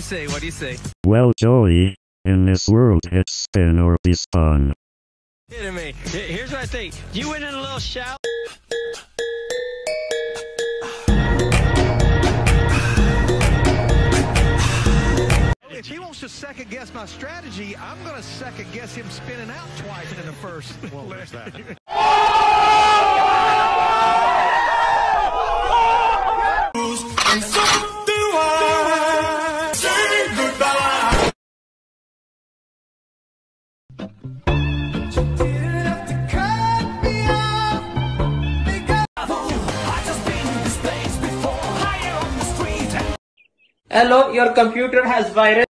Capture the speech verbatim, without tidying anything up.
say? What do you say? Well, Joey, in this world it's spin or be spun. Kidding me. Here's what I think. You went in a little shout. If he wants to second guess my strategy, I'm going to second guess him spinning out twice in the first. Well, there's that. And so do I say goodbye. Hello, your computer has virus.